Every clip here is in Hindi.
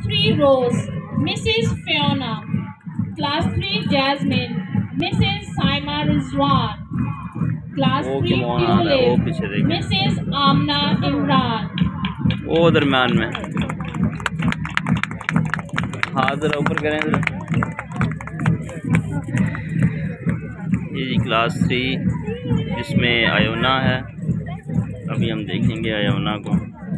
3 Rose, Mrs. Fiona. Class 3 Jasmine, Mrs. Saima Rizwan. Class 3 Tulip, Mrs. Amna Imran. वो दरम्यान में हाथ जरा ऊपर करें जरा। ये जी क्लास 3 जिसमें आयोना है। अभी हम देखेंगे आयोना को।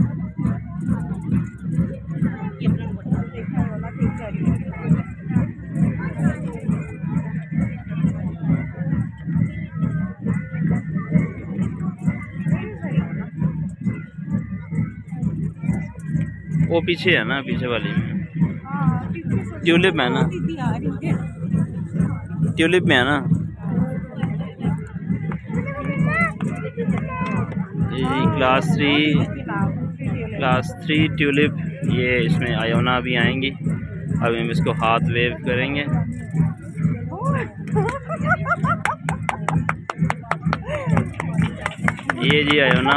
वो पीछे है ना, पीछे वाली में ट्यूलिप में है ना, ट्यूलिप में है ना। ये क्लास 3 ट्यूलिप, ये इसमें आयोना भी आएंगी। अभी हम इसको हाथ वेव करेंगे। ये जी आयोना,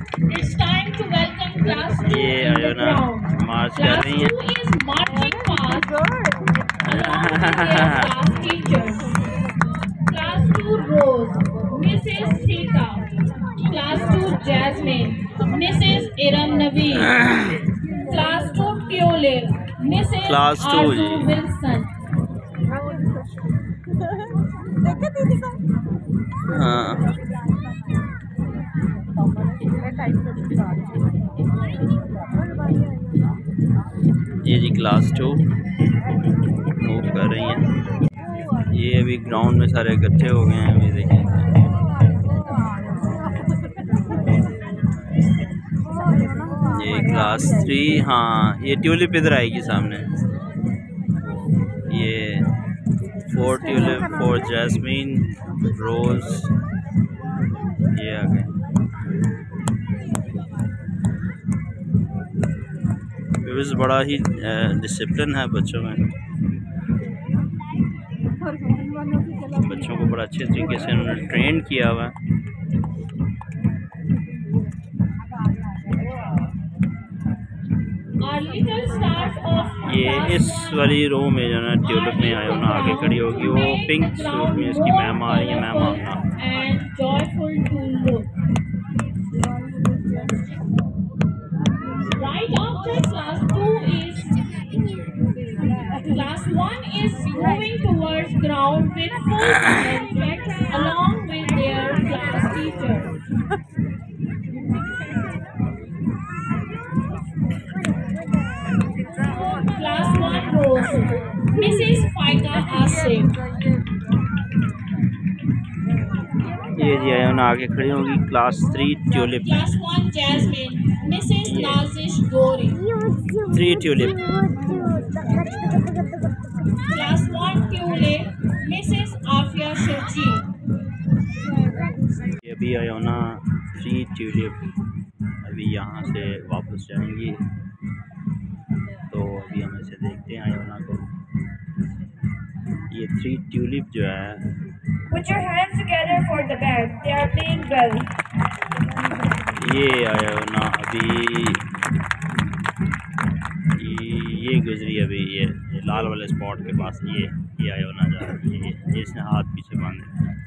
ये आयोना मार्च कर रही हैं। Class 2 Rose, Mrs. Sita. Class 2 Jasmine, Mrs. Iram Naveed. Class 2 Tulip, Mrs. Arzu Wilson. हाँ ये जी क्लास 2 मूव कर रही हैं। ये अभी ग्राउंड में सारे इकट्ठे हो गए हैं। अभी देखें, ये क्लास 3, हाँ ये ट्यूलिप इधर आएगी सामने। ये 4 ट्यूलिप, 4 जैस्मीन, रोज, ये आ गए। बड़ा ही डिसिप्लिन है बच्चों में। बच्चों को बड़ा अच्छे तरीके से उन्होंने ट्रेन किया हुआ है। ये इस वाली रो में जो है ट्यूलिप में आयोना आगे खड़ी होगी। वो पिंक सूट में इसकी मैम आ रही है, मैम आना। Class 1 is moving towards ground with full respect along with their class teacher. Class 1 Rose, Mrs. Faika Asif. ये जी आयोना आगे खड़ी होगी। Class 3 tulip. Class 1 Jasmine, Mrs. Nazish Gori. 3 tulip. Class 1 Tulip, Mrs. Afia Shirji. ये भी आयोना 3 ट्यूलिप अभी यहाँ से वापस जाएंगी। तो अभी हम इसे देखते हैं आयोना को। ये 3 ट्यूलिप जो है, Put your hands together for the band. They are playing well. ये आयोना अभी ये गुजरी। अभी ये लाल वाले स्पॉट के पास ये आयोना जा रही है। ये इसने हाथ पीछे बांधे।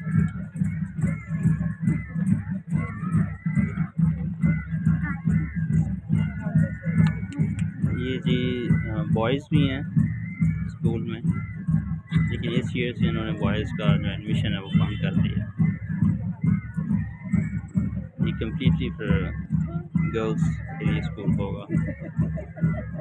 ये जी बॉयज़ भी हैं स्कूल में, लेकिन इस ईयर से इन्होंने बॉयज़ का जो एडमिशन है वो बंद कर दिया। ये कम्प्लीटली फिर गर्ल्स के लिए स्कूल होगा।